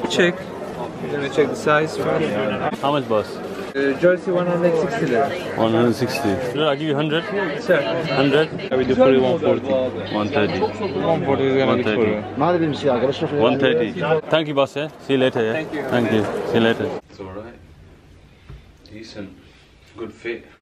check. Let me check the size first. How much, boss? Jersey 160 lira. 160. I'll give you 100. Sir. 100. I will do for you 140. 130. 140 is gonna be for you. 130. Thank you, boss. Yeah? See you later. Yeah? Thank you. Thank you. See you later. It's alright. Decent. Good fit.